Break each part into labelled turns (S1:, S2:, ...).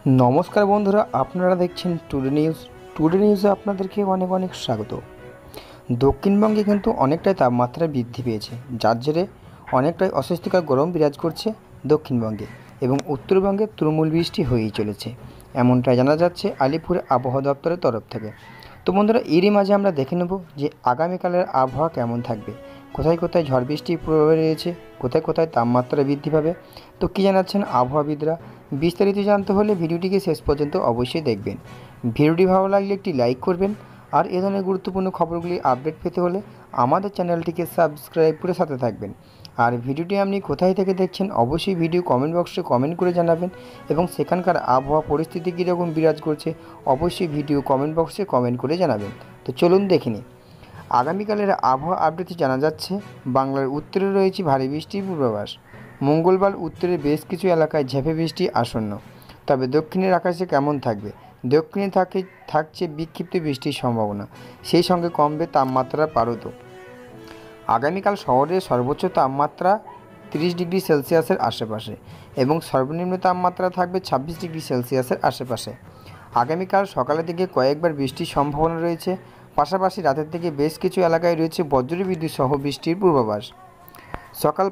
S1: নমস্কার বন্ধুরা, আপনারা দেখছেন টুডে নিউজ। টুডে নিউজে আপনাদেরকে অনেক অনেক স্বাগত। দক্ষিণবঙ্গে কিন্তু অনেকটাই তাপমাত্রা বৃদ্ধি পেয়েছে, যার জেরে অনেকটাই অস্বস্তিকর গরম বিরাজ করছে দক্ষিণবঙ্গে, এবং উত্তরবঙ্গে তুমুল বৃষ্টি হয়েই চলেছে, এমনটাই জানা যাচ্ছে আলিপুর আবহাওয়া দপ্তরের তরফ থেকে। তো বন্ধুরা, এরই মাঝে আমরা দেখে নেব যে আগামীকালের আবহাওয়া কেমন থাকবে, কোথায় কোথায় ঝড় বৃষ্টির প্রভাব রয়েছে, কোথায় কোথায় তাপমাত্রা বৃদ্ধি পাবে। তো কী জানাচ্ছেন আবহাওয়াবিদরা, বিস্তারিত জানতে হলে ভিডিওটিকে শেষ পর্যন্ত অবশ্যই দেখবেন। ভিডিওটি ভালো লাগলে একটি লাইক করবেন, আর এ ধরনের গুরুত্বপূর্ণ খবরগুলি আপডেট পেতে হলে আমাদের চ্যানেলটিকে সাবস্ক্রাইব করে সাথে থাকবেন। আর ভিডিওটি আপনি কোথায় থেকে দেখছেন অবশ্যই ভিডিও কমেন্ট বক্সে কমেন্ট করে জানাবেন, এবং সেখানকার আবহাওয়া পরিস্থিতি কীরকম বিরাজ করছে অবশ্যই ভিডিও কমেন্ট বক্সে কমেন্ট করে জানাবেন। তো চলুন দেখে নিই। আগামীকালের আবহাওয়া আপডেটে জানা যাচ্ছে বাংলার উত্তরে রয়েছে ভারী বৃষ্টির পূর্বাভাস। মঙ্গলবার উত্তরের বেশ কিছু এলাকায় ঝেঁপে বৃষ্টি আসন্ন, তবে দক্ষিণের আকাশে কেমন থাকবে? দক্ষিণে থাকছে বিক্ষিপ্ত বৃষ্টির সম্ভাবনা, সেই সঙ্গে কমবে তাপমাত্রার পারদও। আগামীকাল শহরের সর্বোচ্চ তাপমাত্রা 30 ডিগ্রি সেলসিয়াসের আশেপাশে, এবং সর্বনিম্ন তাপমাত্রা থাকবে 26 ডিগ্রি সেলসিয়াসের আশেপাশে। আগামীকাল সকালের দিকে কয়েকবার বৃষ্টির সম্ভাবনা রয়েছে, পাশাপাশি রাতের দিকে বেশ কিছু এলাকায় রয়েছে বজ্রবিদ্যুৎ সহ বৃষ্টির পূর্বাভাস। সকাল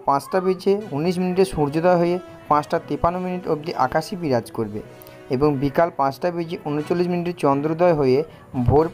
S1: 5:19 সূর্যোদয় হয়ে 5:53 অবধি আকাশে বিরাজ করবে, এবং বিকাল 5:39 চন্দ্রোদয় হয়ে ভোর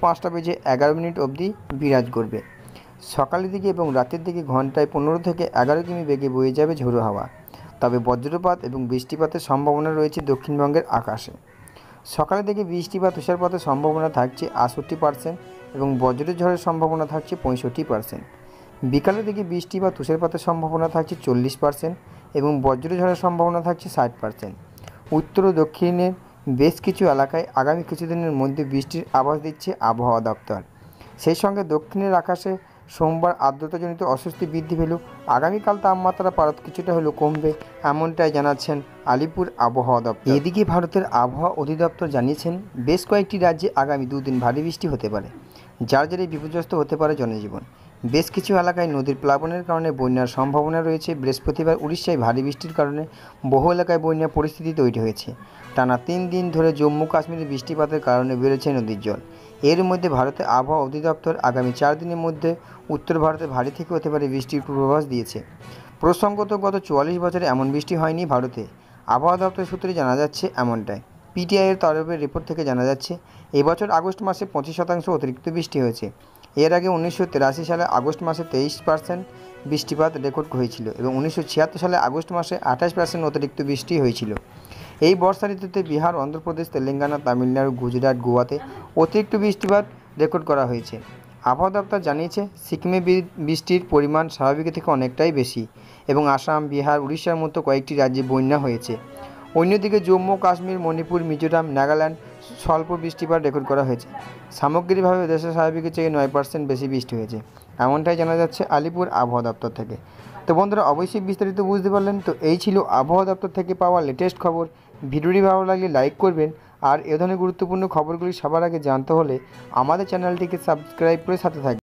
S1: 5:11 অবধি বিরাজ করবে। সকালের দিকে এবং রাতের দিকে ঘন্টায় 15 থেকে 11 কিমি বেগে বয়ে যাবে ঝোড়ো হাওয়া, তবে বজ্রপাত এবং বৃষ্টিপাতের সম্ভাবনা রয়েছে দক্ষিণবঙ্গের আকাশে। সকালের দিকে বৃষ্টি বা তুষারপাতের সম্ভাবনা থাকছে 68%, এবং বজ্রঝড়ের সম্ভাবনা থাকছে 65%। বিকালের দিকে বৃষ্টি বা তুষারপাতের সম্ভাবনা থাকছে 40%, এবং বজ্রঝড়ের সম্ভাবনা থাকছে 60%। উত্তর ও দক্ষিণের বেশ কিছু এলাকায় আগামী কিছুদিনের মধ্যে বৃষ্টির আভাস দিচ্ছে আবহাওয়া দপ্তর। সেই সঙ্গে দক্ষিণের আকাশে সোমবার আর্দ্রতাজনিত অস্বস্তি বৃদ্ধি পেলেও আগামীকাল তাপমাত্রা পারত কিছুটা হলেও কমবে, এমনটাই জানাচ্ছেন আলিপুর আবহাওয়া দপ্তর। এদিকে ভারতের আবহাওয়া অধিদপ্তর জানিয়েছেন বেশ কয়েকটি রাজ্যে আগামী 2 দিন ভারী বৃষ্টি হতে পারে, যার জেরে বিপর্যস্ত হতে পারে জনজীবন। বেশ কিছু এলাকায় নদীর প্লাবনের কারণে বন্যার সম্ভাবনা রয়েছে। বৃহস্পতিবার উড়িষ্যায় ভারী বৃষ্টির কারণে বহু এলাকায় বন্যার পরিস্থিতি তৈরি হয়েছে। টানা 3 দিন ধরে জম্মু কাশ্মীরে বৃষ্টিপাতের কারণে বেড়েছে নদীর জল। এর মধ্যে ভারতের আবহাওয়া অধিদপ্তর আগামী 4 দিনের মধ্যে উত্তর ভারতে ভারী থেকে হতে পারে বৃষ্টির পূর্বাভাস দিয়েছে। প্রসঙ্গত, গত 44 বছরে এমন বৃষ্টি হয়নি ভারতে। আবহাওয়া দপ্তর সূত্রে জানা যাচ্ছে এমনটাই। পিটিআইয়ের তরফের রিপোর্ট থেকে জানা যাচ্ছে এবছর আগস্ট মাসে 25% অতিরিক্ত বৃষ্টি হয়েছে। এর আগে 1983 সালে আগস্ট মাসে 23% বৃষ্টিপাত রেকর্ড হয়েছিল, এবং 1976 সালে আগস্ট মাসে 28% অতিরিক্ত বৃষ্টি হয়েছিল। এই বর্ষা ঋতুতে বিহার, অন্ধ্রপ্রদেশ, তেলেঙ্গানা, তামিলনাড়ু, গুজরাট, গোয়াতে অতিরিক্ত বৃষ্টিপাত রেকর্ড করা হয়েছে। আবহাওয়া দপ্তর জানিয়েছে সিকিমে বৃষ্টির পরিমাণ স্বাভাবিক থেকে অনেকটাই বেশি, এবং আসাম, বিহার, উড়িষ্যার মতো কয়েকটি রাজ্যে বন্যা হয়েছে। অন্যদিকে জম্মু কাশ্মীর, মণিপুর, মিজোরাম, নাগাল্যান্ড স্বল্প বৃষ্টিপাত রেকর্ড করা হয়েছে। সামগ্রিকভাবে দেশের স্বাভাবিকের চেয়ে 9% বেশি বৃষ্টি হয়েছে, এমনটাই জানা যাচ্ছে আলিপুর আবহাওয়া দপ্তর থেকে। তো বন্ধুরা, অবশ্যই বিস্তারিত বুঝতে পারলেন। তো এই ছিল আবহাওয়া দপ্তর থেকে পাওয়া লেটেস্ট খবর। ভিডিওটি ভালো লাগলে লাইক করবেন, আর এ ধরনের গুরুত্বপূর্ণ খবরগুলি সবার আগে জানতে হলে আমাদের চ্যানেলটিকে সাবস্ক্রাইব করে সাথে থাকবেন।